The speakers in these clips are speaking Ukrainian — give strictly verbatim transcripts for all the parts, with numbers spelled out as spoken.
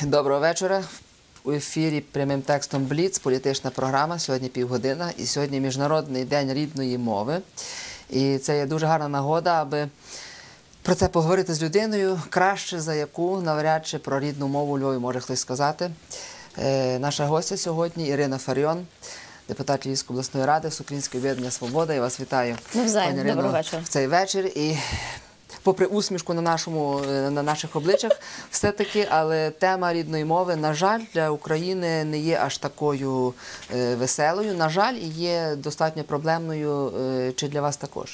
Доброго вечора. У ефірі прямим текстом «Бліц», політична програма, сьогодні півгодина, і сьогодні Міжнародний день рідної мови. І це є дуже гарна нагода, аби про це поговорити з людиною, краще за яку, навряд чи про рідну мову у Львові може хтось сказати. Е, наша гостя сьогодні Ірина Фаріон, депутат Львівської обласної ради, Всеукраїнське об'єднання «Свобода». Я вас вітаю, Навзаєм. пані Ірино, Доброго вечора. в цей вечір. І попри усмішку на, нашому, на наших обличчях, все-таки, але тема рідної мови, на жаль, для України не є аж такою е, веселою. На жаль, і є достатньо проблемною. Е, чи для вас також?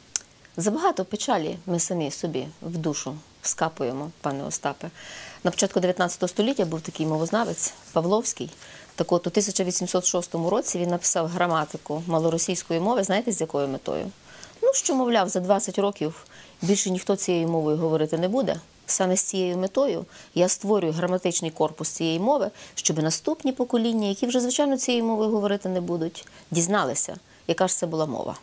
Забагато печалі ми самі собі в душу скапуємо, пане Остапе. На початку дев'ятнадцятого століття був такий мовознавець Павловський. Так от у тисяча вісімсот шостому році він написав граматику малоросійської мови, знаєте, з якою метою? Ну, що, мовляв, за двадцять років більше ніхто цією мовою говорити не буде. Саме з цією метою я створюю граматичний корпус цієї мови, щоб наступні покоління, які вже, звичайно, цією мовою говорити не будуть, дізналися, яка ж це була мова.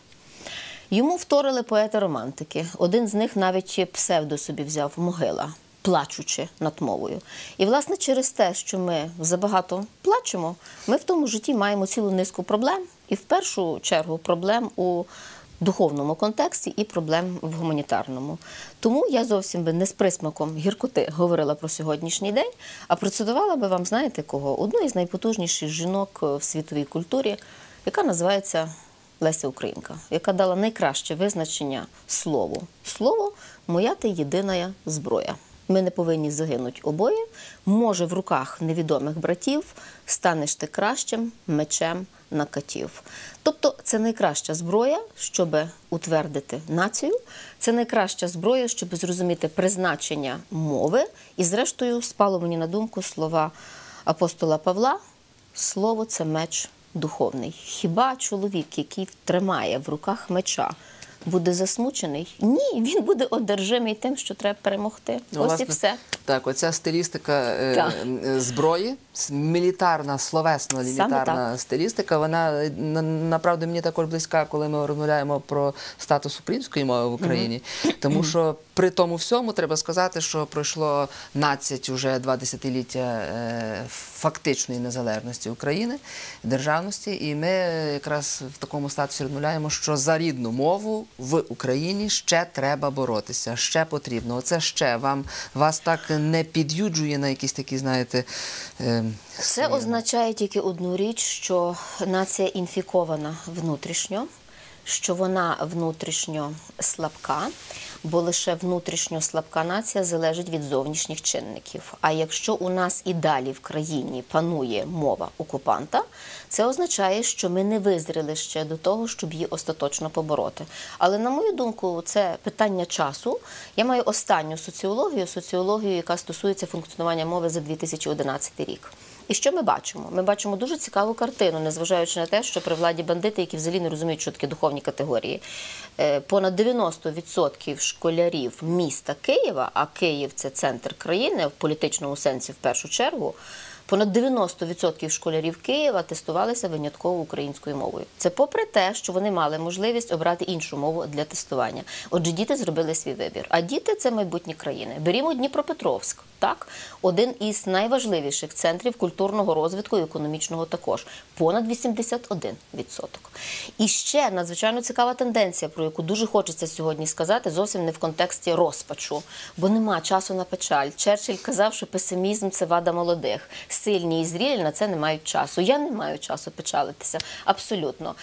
Йому вторили поети-романтики. Один з них навіть псевдо собі взяв «Могила», плачучи над мовою. І, власне, через те, що ми забагато плачемо, ми в тому житті маємо цілу низку проблем. І, в першу чергу, проблем у духовному контексті і проблем в гуманітарному. Тому я зовсім би не з присмаком гіркоти говорила про сьогоднішній день, а процитувала би вам, знаєте кого? Одну із найпотужніших жінок в світовій культурі, яка називається Леся Українка, яка дала найкраще визначення слову. Слово – моя ти єдина зброя. Ми не повинні загинути обоє. Може, в руках невідомих братів станеш ти кращим мечем на катів. Тобто це найкраща зброя, щоб утвердити націю, це найкраща зброя, щоб зрозуміти призначення мови. І зрештою спало мені на думку слова апостола Павла: слово – це меч духовний. Хіба чоловік, який тримає в руках меча, буде засмучений? Ні, він буде одержимий тим, що треба перемогти. Ну, Ось власне, і все. Так, оця стилістика е, зброї, мілітарна, словесна, мілітарна стилістика, вона, на, направду, мені також близька, коли ми розмовляємо про статус української мови в Україні. Mm-hmm. Тому що при тому всьому треба сказати, що пройшло надцять уже два десятиліття е, фактичної незалежності України, державності, і ми якраз в такому статусі розмовляємо, що за рідну мову в Україні ще треба боротися, ще потрібно. Оце ще вам, вас так не під'юджує на якісь такі, знаєте, е, це означає тільки одну річ, що нація інфікована внутрішньо, що вона внутрішньо слабка, бо лише внутрішньо слабка нація залежить від зовнішніх чинників. А якщо у нас і далі в країні панує мова окупанта, це означає, що ми не визріли ще до того, щоб її остаточно побороти. Але, на мою думку, це питання часу. Я маю останню соціологію, соціологію, яка стосується функціонування мови за дві тисячі одинадцятий рік. І що ми бачимо? Ми бачимо дуже цікаву картину, незважаючи на те, що при владі бандити, які взагалі не розуміють, що таке духовні категорії. Понад дев'яносто відсотків школярів міста Києва, а Київ – це центр країни, в політичному сенсі в першу чергу, понад дев'яносто відсотків школярів Києва тестувалися винятково українською мовою. Це попри те, що вони мали можливість обрати іншу мову для тестування. Отже, діти зробили свій вибір. А діти – це майбутні країни. Берімо Дніпропетровськ, так? Один із найважливіших центрів культурного розвитку і економічного також. Понад вісімдесят один відсоток. І ще надзвичайно цікава тенденція, про яку дуже хочеться сьогодні сказати, зовсім не в контексті розпачу, бо нема часу на печаль. Черчилль казав, що песимізм – це вада молодих. Сильні і зрілі на це не мають часу. Я не маю часу печалитися. Абсолютно.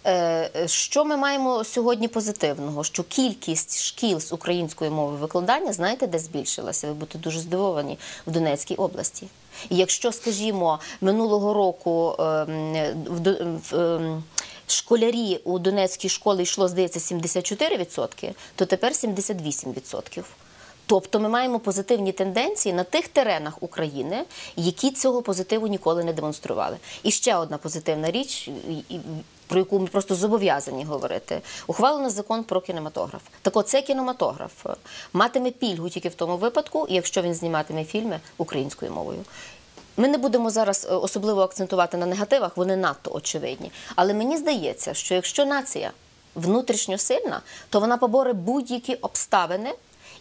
Що ми маємо сьогодні позитивного? Що кількість шкіл з української мови викладання, знаєте, де збільшилася? Ви будете дуже здивовані. В Донецькій області. І якщо, скажімо, минулого року школярі у Донецькій школі йшло, здається, сімдесят чотири відсотки, то тепер сімдесят вісім відсотків. Тобто ми маємо позитивні тенденції на тих теренах України, які цього позитиву ніколи не демонстрували. І ще одна позитивна річ, про яку ми просто зобов'язані говорити. Ухвалено закон про кінематограф. Так от, цей кінематограф матиме пільгу тільки в тому випадку, якщо він зніматиме фільми українською мовою. Ми не будемо зараз особливо акцентувати на негативах, вони надто очевидні. Але мені здається, що якщо нація внутрішньо сильна, то вона поборе будь-які обставини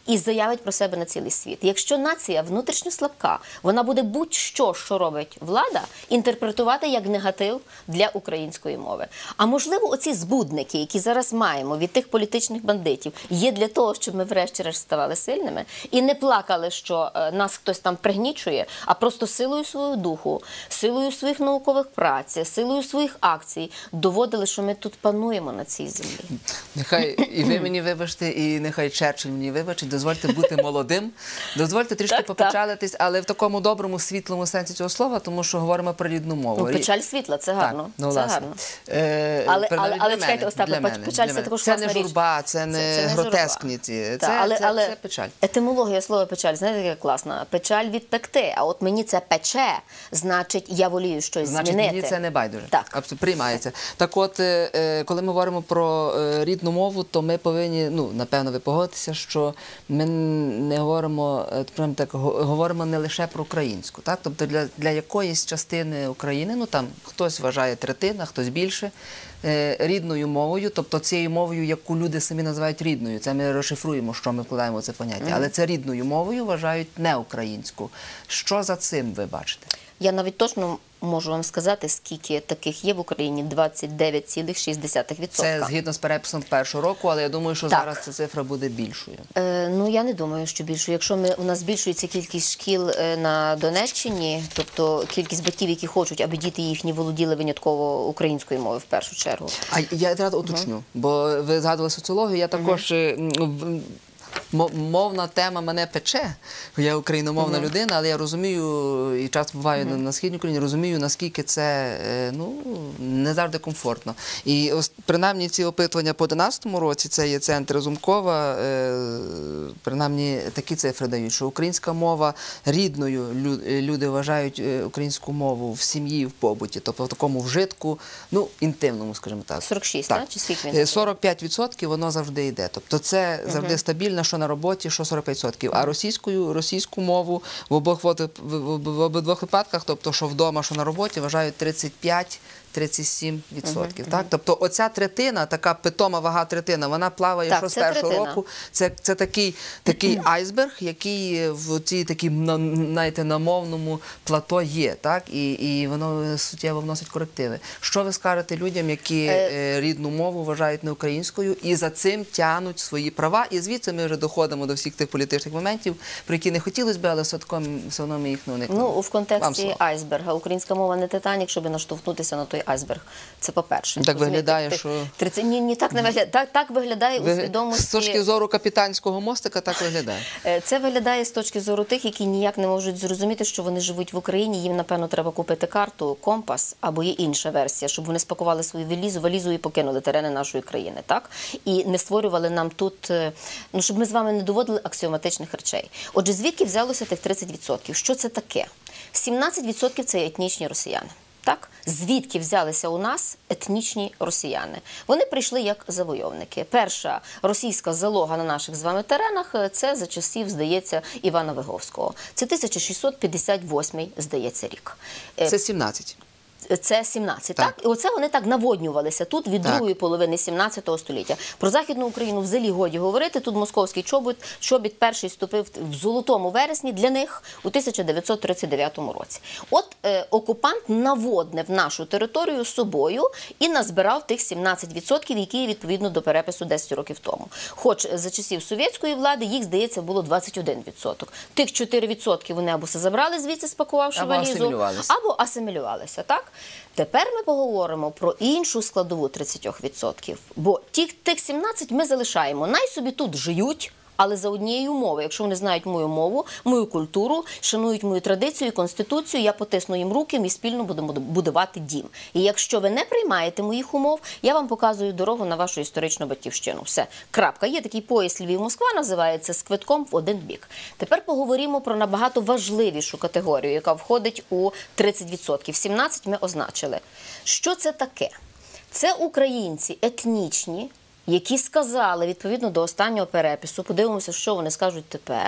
і заявить про себе на цілий світ. Якщо нація внутрішньо слабка, вона буде будь-що, що робить влада, інтерпретувати як негатив для української мови. А можливо, оці збудники, які зараз маємо від тих політичних бандитів, є для того, щоб ми врешті-решт ставали сильними і не плакали, що е, нас хтось там пригнічує, а просто силою свого духу, силою своїх наукових праць, силою своїх акцій доводили, що ми тут пануємо на цій землі. Нехай і ви мені вибачте, і нехай Черчилль мені вибачить, дозвольте бути молодим, дозвольте трішки Так, попечалитись, але в такому доброму, світлому сенсі цього слова, тому що говоримо про рідну мову. Ну, печаль світла, це гарно. Так, ну, це власне. гарно. Е, Але, принаймні але, але для чекайте, мене, Остапе, для мене, печаль для це мене. також Це класна не річ. журба, це не Це- це не гротескніці, це, Так, але, це, але це печаль. етимологія слова печаль, знаєте, яка класна? Печаль відпекти, а от мені це пече, значить, я волію щось Значить, змінити. мені це не байдуже. Так. Абсолютно приймається. Так от, е, е, коли ми говоримо про е, рідну мову, то ми повинні, ну, напевно, ви погодитеся, що ми не говоримо, е, прям так, го- говоримо не лише про українську, так? Тобто для, для якоїсь частини України, ну там хтось вважає третина, хтось більше, е, рідною мовою, тобто цією мовою, яку люди самі називають рідною. Це ми розшифруємо, що ми вкладаємо в це поняття. Але це рідною мовою вважають не українську. Що за цим ви бачите? Я навіть точно можу вам сказати, скільки таких є в Україні – двадцять дев'ять цілих шість десятих відсотка. Це згідно з переписом першого року, але я думаю, що Так. зараз ця цифра буде більшою. Е, ну, я не думаю, що більше. Якщо ми, у нас збільшується кількість шкіл е, на Донеччині, тобто кількість батьків, які хочуть, аби діти їхні володіли винятково українською мовою в першу чергу. А я одразу уточню, бо ви згадували соціологію, я також... е, м, в- мо- Мовна тема мене пече. Я україномовна людина, але я розумію, і часто буваю на, на Східній Україні, розумію, наскільки це е, ну, не завжди комфортно. І ось, принаймні ці опитування по одинадцятому році, це є центр Разумкова, е, принаймні такі цифри дають, що українська мова рідною, лю- люди вважають е, українську мову в сім'ї, в побуті, тобто в такому вжитку, ну, інтимному, скажімо так. сорок шість, так? Чи скільки він? Е, сорок п'ять відсотків воно завжди йде. Тобто це завжди стабільно, що на роботі, що сорок п'ять відсотків. А російською, російську мову в обох, в, в, в обидвох випадках, тобто що вдома, що на роботі, вважають тридцять п'ять тридцять сім відсотків. Так? Тобто оця третина, така питома вага третина, вона плаває Так, що з це першого третина. року. Це, це такий, такий айсберг, який в цій такій, на- знаєте, на мовному плато є. Так? І, і воно суттєво вносить корективи. Що ви скажете людям, які е, рідну мову вважають не українською і за цим тягнуть свої права? І звідси ми вже доходимо до всіх тих політичних моментів, про які не хотілося б, але все одно ми їх не уникнемо. Ну, в Вам контексті слово. айсберга. Українська мова не Титанік, щоб наштовхнутися на той айсберг. Це по-перше. Так Розумієте, виглядає, ти- що- тридцять Ні, ні, так не виглядає. Так, так виглядає у Ви- свідомості. З точки зору капітанського мостика так виглядає. Е, Це виглядає з точки зору тих, які ніяк не можуть зрозуміти, що вони живуть в Україні. Їм, напевно, треба купити карту, компас або є інша версія, щоб вони спакували свою валізу, валізу і покинули терени нашої країни, так? І не створювали нам тут, е, ну, щоб ми з вами не доводили аксіоматичних речей. Отже, звідки взялося тих тридцять відсотків? Що це таке? сімнадцять відсотків це етнічні росіяни. Так? Звідки взялися у нас етнічні росіяни? Вони прийшли як завойовники. Перша російська залога на наших з вами теренах – це за часів, здається, Івана Виговського. Це тисяча шістсот п'ятдесят восьмий, здається, рік. Е, Це сімнадцять. Це сімнадцять, Так. так? І оце вони так наводнювалися тут від Так. другої половини сімнадцятого століття. Про Західну Україну взагалі годі говорити. Тут московський чобіт, чобіт перший ступив в золотому вересні для них у тисяча дев'ятсот тридцять дев'ятому році. От е, окупант наводнив нашу територію собою і назбирав тих сімнадцять відсотків, які відповідно до перепису десять років тому. Хоч за часів совєтської влади їх, здається, було двадцять один відсоток. Тих чотири відсотки вони або все забрали звідси, спакувавши Або валізу, асимілювалися. або асимілювалися, так? Тепер ми поговоримо про іншу складову тридцять відсотків, бо ті, тих сімнадцять ми залишаємо. Най собі тут живуть, але за однією умовою. Якщо вони знають мою мову, мою культуру, шанують мою традицію і конституцію, я потисну їм руки, ми спільно будемо будувати дім. І якщо ви не приймаєте моїх умов, я вам показую дорогу на вашу історичну батьківщину. Все, крапка. Є такий поїзд Львів-Москва, називається, з квитком в один бік. Тепер поговоримо про набагато важливішу категорію, яка входить у тридцять відсотків. сімнадцять ми означили. Що це таке? Це українці етнічні, які сказали, відповідно до останнього перепису, подивимося, що вони скажуть тепер,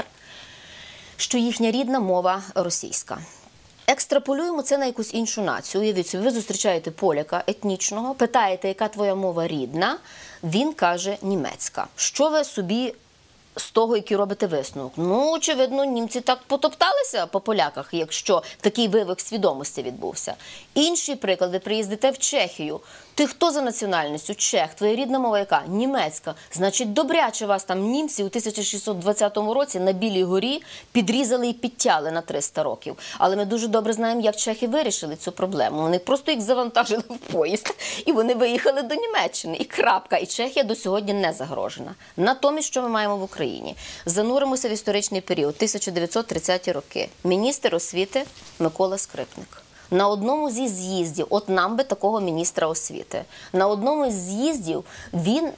що їхня рідна мова російська. Екстраполюємо це на якусь іншу націю. Уявіть собі, ви зустрічаєте поляка етнічного, питаєте, яка твоя мова рідна, він каже німецька. Що ви собі з того, який робите висновок. Ну, очевидно, німці так потопталися по поляках, якщо такий вивик свідомості відбувся. Інший приклад, ви приїздите в Чехію. Ти хто за національністю? Чех. Твоя рідна мова яка? Німецька. Значить, добряче вас там німці у тисяча шістсот двадцятому році на Білій горі підрізали і підтяли на триста років. Але ми дуже добре знаємо, як чехи вирішили цю проблему. Вони просто їх завантажили в поїзд, і вони виїхали до Німеччини. І крапка. І Чехія до сьогодні не загрожена. Натомість, що ми маємо в Україні? Зануримося в історичний період, тисяча дев'ятсот тридцяті роки. Міністр освіти Микола Скрипник. На одному зі з'їздів, от нам би такого міністра освіти, на одному з з'їздів він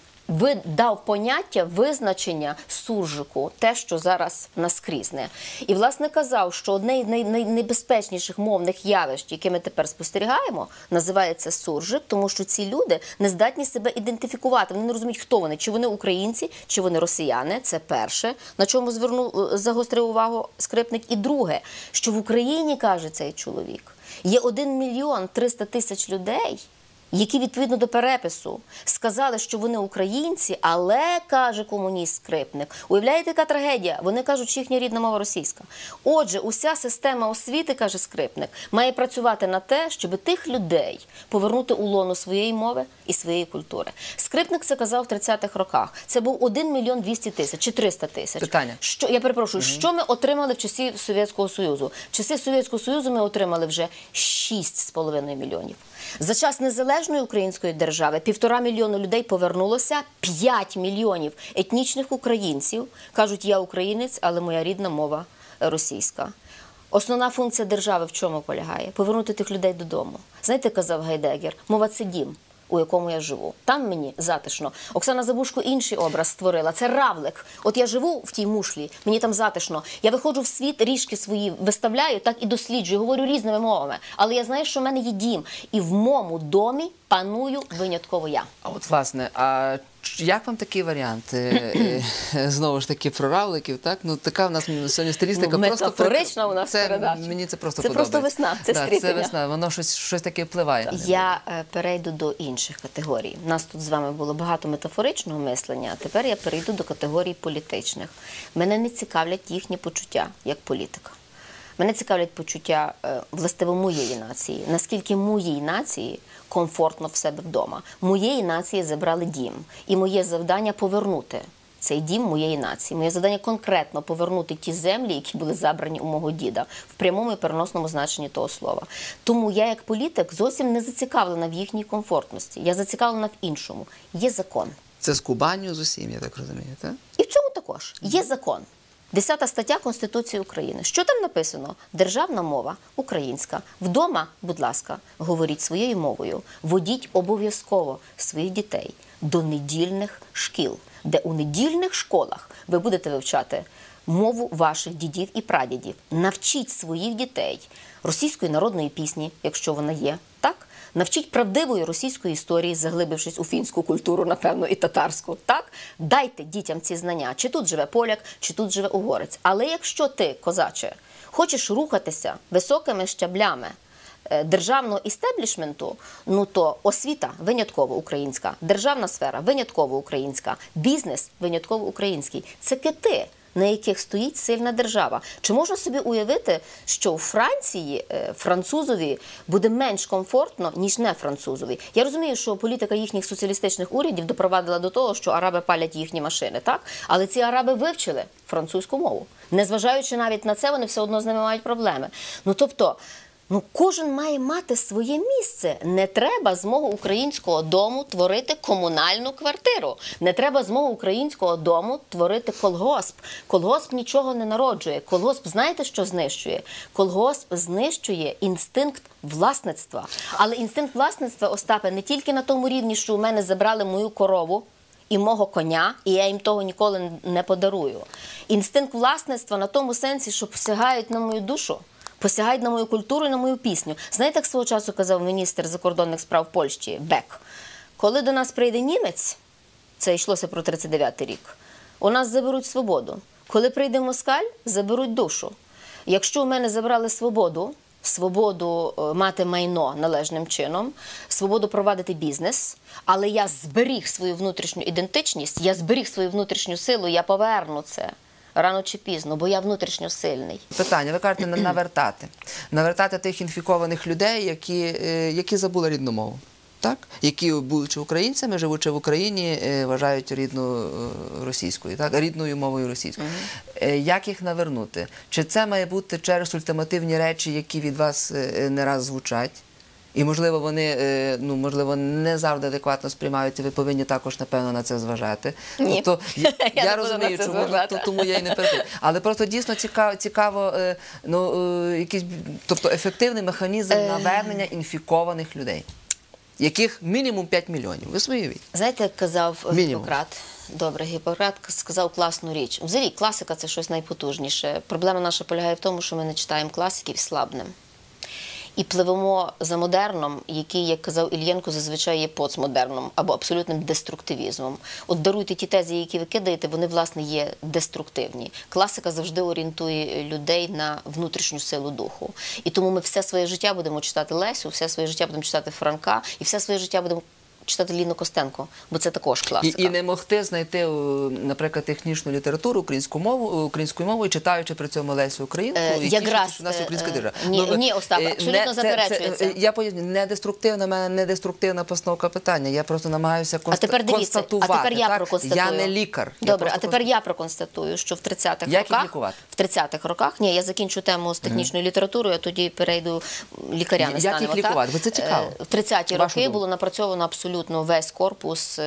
дав поняття визначення суржику, те, що зараз наскрізне. І, власне, казав, що одне з найнебезпечніших мовних явищ, які ми тепер спостерігаємо, називається суржик, тому що ці люди не здатні себе ідентифікувати. Вони не розуміють, хто вони, чи вони українці, чи вони росіяни. Це перше, на чому звернув, загострив увагу Скрипник. І друге, що в Україні, каже цей чоловік, є один мільйон триста тисяч людей, які відповідно до перепису сказали, що вони українці, але, каже комуніст Скрипник, уявляєте, яка трагедія? Вони кажуть, що їхня рідна мова російська. Отже, уся система освіти, каже Скрипник, має працювати на те, щоб тих людей повернути у лоно своєї мови і своєї культури. Скрипник це казав в тридцятих роках. Це був один мільйон двісті тисяч чи триста тисяч. Питання. Що, я перепрошую, угу. Що ми отримали в часі Совєтського Союзу? В часи Совєтського Союзу ми отримали вже шість з половиною мільйонів. За час незалежної української держави півтора мільйону людей повернулося, п'ять мільйонів етнічних українців кажуть, я українець, але моя рідна мова російська. Основна функція держави в чому полягає? Повернути тих людей додому. Знаєте, казав Гайдеггер, мова – це дім, у якому я живу. Там мені затишно. Оксана Забушко інший образ створила. Це равлик. От я живу в тій мушлі, мені там затишно. Я виходжу в світ, ріжки свої виставляю, так і досліджую, говорю різними мовами. Але я знаю, що в мене є дім. І в моєму домі паную винятково я. А от, власне, а як вам такий варіант? Знову ж таки, про равликів, так? Ну, така в нас сьогодні стилістика. Ну, метафорична у нас передача. Мені це просто це подобається. Це просто весна, це да, стрітення. Це весна, воно щось, щось таке впливає. Я перейду до інших категорій. У нас тут з вами було багато метафоричного мислення, а тепер я перейду до категорій політичних. Мене не цікавлять їхні почуття як політика. Мене цікавлять почуття властиво моєї нації. Наскільки моїй нації комфортно в себе вдома. Моєї нації забрали дім. І моє завдання повернути цей дім моєї нації. Моє завдання конкретно повернути ті землі, які були забрані у мого діда, в прямому і переносному значенні того слова. Тому я, як політик, зовсім не зацікавлена в їхній комфортності. Я зацікавлена в іншому. Є закон. Це з Кубанію, з усім, я так розумію, так? І в цьому також. Є закон. Десята стаття Конституції України. Що там написано? Державна мова українська. Вдома, будь ласка, говоріть своєю мовою. Водіть обов'язково своїх дітей до недільних шкіл, де у недільних школах ви будете вивчати мову ваших дідів і прадідів. Навчіть своїх дітей російської народної пісні, якщо вона є, так? Навчіть правдивої російської історії, заглибившись у фінську культуру, напевно, і татарську. Так? Дайте дітям ці знання. Чи тут живе поляк, чи тут живе угорець. Але якщо ти, козаче, хочеш рухатися високими щаблями державного істеблішменту, ну то освіта винятково українська, державна сфера винятково українська, бізнес винятково український. Це кити, на яких стоїть сильна держава. Чи можна собі уявити, що у Франції французові буде менш комфортно, ніж не французові? Я розумію, що політика їхніх соціалістичних урядів допровадила до того, що араби палять їхні машини, так? Але ці араби вивчили французьку мову. Незважаючи навіть на це, вони все одно з ними мають проблеми. Ну, тобто, Ну, кожен має мати своє місце. Не треба з мого українського дому творити комунальну квартиру. Не треба з мого українського дому творити колгосп. Колгосп нічого не народжує. Колгосп, знаєте, що знищує? Колгосп знищує інстинкт власництва. Але інстинкт власництва, Остапе, не тільки на тому рівні, що у мене забрали мою корову і мого коня, і я їм того ніколи не подарую. Інстинкт власництва на тому сенсі, що посягають на мою душу, посягають на мою культуру і на мою пісню. Знаєте, як свого часу казав міністр закордонних справ Польщі Бек? Коли до нас прийде німець, це йшлося про тридцять дев'ятий рік, у нас заберуть свободу. Коли прийде москаль, заберуть душу. Якщо у мене забрали свободу, свободу мати майно належним чином, свободу провадити бізнес, але я зберіг свою внутрішню ідентичність, я зберіг свою внутрішню силу, я поверну це рано чи пізно, бо я внутрішньо сильний. Питання, ви кажете, навертати. Навертати тих інфікованих людей, які, які забули рідну мову. Так? Які, будучи українцями, живучи в Україні, вважають рідну російською, так? Rідною мовою російською. Uh-huh. Як їх навернути? Чи це має бути через ультимативні речі, які від вас не раз звучать? І, можливо, вони, ну, можливо, не завжди адекватно сприймають, і ви повинні також, напевно, на це зважати. Ні, тобто, я, я, я розумію, чому, то, тому я і не перепитую. Але просто дійсно цікаво, цікаво ну, якийсь, тобто, ефективний механізм навернення інфікованих людей, яких мінімум п'ять мільйонів. Ви свої уявіть. Знаєте, як казав Гіппократ? Добре, Гіппократ сказав класну річ. Взагалі, класика – це щось найпотужніше. Проблема наша полягає в тому, що ми не читаємо класиків слабнем. І пливемо за модерном, який, як казав Ільєнко, зазвичай є постмодерном або абсолютним деструктивізмом. От даруйте ті тези, які ви кидаєте, вони, власне, є деструктивні. Класика завжди орієнтує людей на внутрішню силу духу. І тому ми все своє життя будемо читати Лесю, все своє життя будемо читати Франка, і все своє життя будемо читати Ліну Костенко, бо це також класика. І, і не могти знайти, наприклад, технічну літературу українську мову, українською мовою, читаючи при цьому Лесю Українку, е, і якраз, що у нас українська держава. Ні, ну, ні, Остап, абсолютно заперечується. Я поясню, не деструктивна, мене не деструктивна постановка питання. Я просто намагаюся конст... а тепер дивіться, констатувати. А тепер я так? проконстатую. Я не лікар. Добре, а тепер я проконстатую, що в тридцятих Як роках... їх лікувати? В тридцятих роках, ні, я закінчу тему з технічною mm. літературою, а тоді перейду лікаря не станемо. Як їх лікувати? Бо це цікаво. В тридцяті роки було напрацьовано абсолютно весь корпус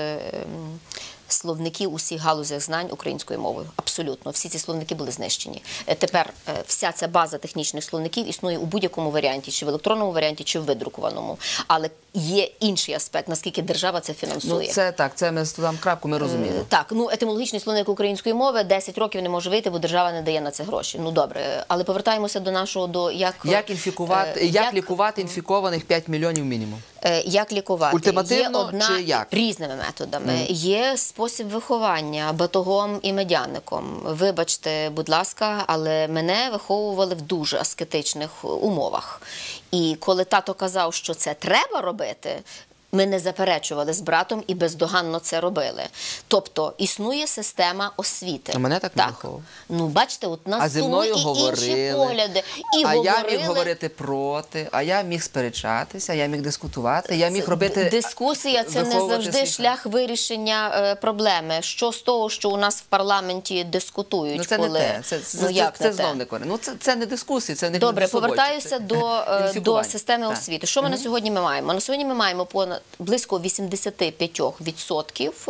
словників усіх галузях знань українською мовою. Абсолютно. Всі ці словники були знищені. Тепер вся ця база технічних словників існує у будь-якому варіанті, чи в електронному варіанті, чи в видрукованому. Але є інший аспект, наскільки держава це фінансує. Ну, це так, це ми ставимо крапку, ми розуміємо. Е, так, ну, етимологічний словник української мови десять років не може вийти, бо держава не дає на це гроші. Ну, добре. Але повертаємося до нашого, до як... Як, інфікувати, е, як, як лікувати інфікованих п'ять мільйонів мінімум? Е, як лікувати? Ультимативно є одна, чи як? Різними методами. Mm. Є спосіб виховання батогом і медяником. Вибачте, будь ласка, але мене виховували в дуже аскетичних умовах. І коли тато казав, що це треба робити, ми не заперечували з братом і бездоганно це робили. Тобто, існує система освіти. А мене так не виховував. Ну, бачите, от нас а зі мною і говорили, інші погляди. І а говорили... я міг говорити проти, а я міг сперечатися, я міг дискутувати, я міг робити... Дискусія – це не завжди свій... шлях вирішення е, проблеми. Що з того, що у нас в парламенті дискутують? Ну, це коли... не те. Це, це, ну, це, як це, не це знов те? не коректно. Ну, це, це не дискусія, це не Добре, не повертаюся це... до, до системи так. освіти. Що ми mm-hmm. на сьогодні ми маємо? На сьогодні ми маємо понад близько вісімдесят п'ять відсотків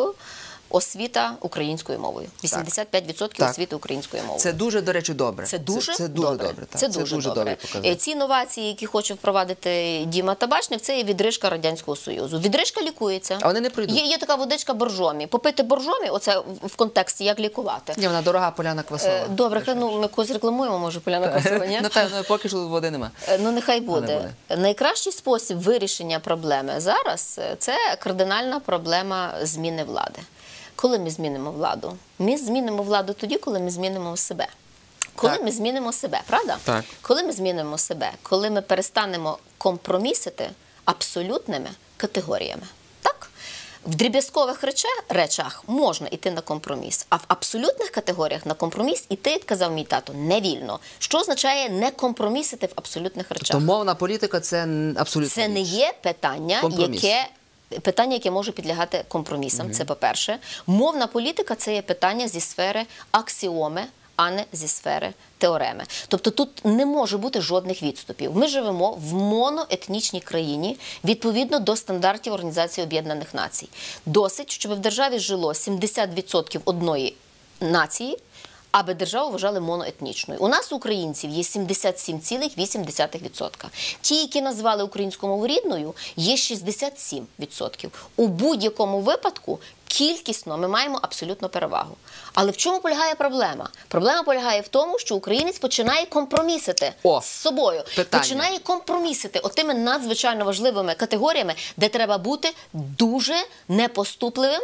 освіта українською мовою. вісімдесят п'ять відсотків освіти українською мовою. Це дуже, до речі, добре. Це дуже, це, це дуже добре. добре. Так. Це дуже, це дуже добре. добре Ці інновації, які хоче впровадити Діма Табачник, це є відрижка Радянського Союзу. Відрижка лікується. А вони не пройдуть. Є, є така водичка боржомі. Попити боржомі, оце в контексті, як лікувати. Ні, вона дорога Поляна Квасова. Добре, ну ми когось рекламуємо, може, Поляна Квасова, ні? Напевно, поки що води нема. Ну, нехай буде. Найкращий спосіб вирішення проблеми зараз – це кардинальна проблема зміни влади. Коли ми змінимо владу? Ми змінимо владу тоді, коли ми змінимо себе. Коли так. ми змінимо себе, правда? Так. Коли ми змінимо себе, коли ми перестанемо компромісити абсолютними категоріями. Так? В дріб'язкових речах можна йти на компроміс, а в абсолютних категоріях на компроміс іти, як казав мій тато, не вільно. Що означає не компромісити в абсолютних речах? Тобто мовна політика – це абсолютно Це не є питання, компроміс. яке... Питання, яке може підлягати компромісам, угу. це по-перше. Мовна політика – це є питання зі сфери аксіоми, а не зі сфери теореми. Тобто тут не може бути жодних відступів. Ми живемо в моноетнічній країні відповідно до стандартів Організації Об'єднаних Націй. Досить, щоб в державі жило сімдесят відсотків одної нації, аби державу вважали моноетнічною. У нас, українців, є сімдесят сім цілих вісім десятих відсотка. Ті, які назвали українську мову рідною, є шістдесят сім відсотків. У будь-якому випадку кількісно ми маємо абсолютну перевагу. Але в чому полягає проблема? Проблема полягає в тому, що українець починає компромісити О, з собою. питання. Починає компромісити отими надзвичайно важливими категоріями, де треба бути дуже непоступливим,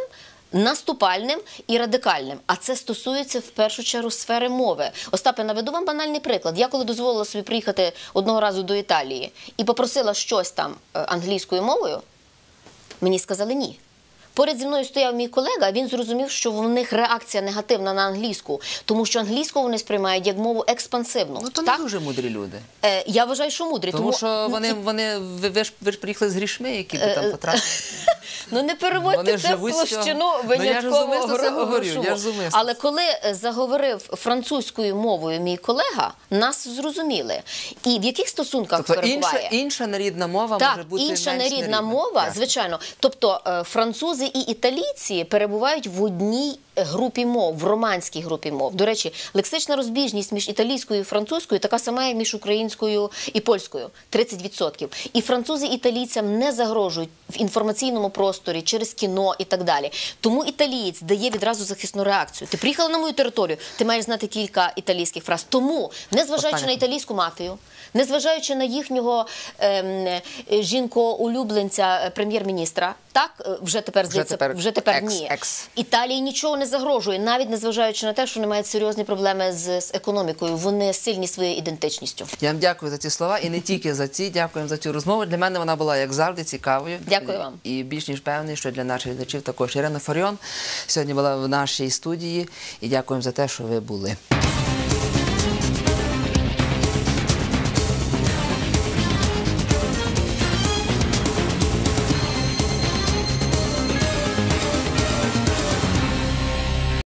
наступальним і радикальним. А це стосується, в першу чергу, сфери мови. Остапе, наведу вам банальний приклад. Я коли дозволила собі приїхати одного разу до Італії і попросила щось там англійською мовою, мені сказали ні. Поряд зі мною стояв мій колега, він зрозумів, що в них реакція негативна на англійську, тому що англійську вони сприймають як мову експансивну. Ну, то так? не дуже мудрі люди. Е, я вважаю, що мудрі. Тому, тому що вони, вони ви, ви, ж, ви ж приїхали з грішми, які би там потрапили. Ну не переводьте це в площину винятково грошову. Але коли заговорив французькою мовою мій колега, нас зрозуміли. І в яких стосунках тобто перебуває? Інша, інша нарідна мова так, може бути інша менш нарідна нарідна. мова, Так. звичайно. Тобто французи і італійці перебувають в одній групі мов, в романській групі мов. До речі, лексична розбіжність між італійською і французькою така сама, як між українською і польською – тридцять відсотків. І французи італійцям не загрожують в інформаційному просторі, через кіно і так далі. Тому італієць дає відразу захисну реакцію. Ти приїхала на мою територію, ти маєш знати кілька італійських фраз. Тому, незважаючи Останнє. на італійську мафію, незважаючи на їхнього ем, жінко-улюбленця прем'єр-міністра, так, вже тепер, Вже здається, тепер вже тепер екс, ні. екс. Італії нічого не загрожує, навіть незважаючи на те, що вони мають серйозні проблеми з, з економікою. Вони сильні своєю ідентичністю. Я вам дякую за ці слова і не тільки за ці, дякуємо за цю розмову. Для мене вона була, як завжди, цікавою. Дякую вам. І більш ніж певний, що для наших глядачів також. Ірина Фаріон сьогодні була в нашій студії і дякуємо за те, що ви були.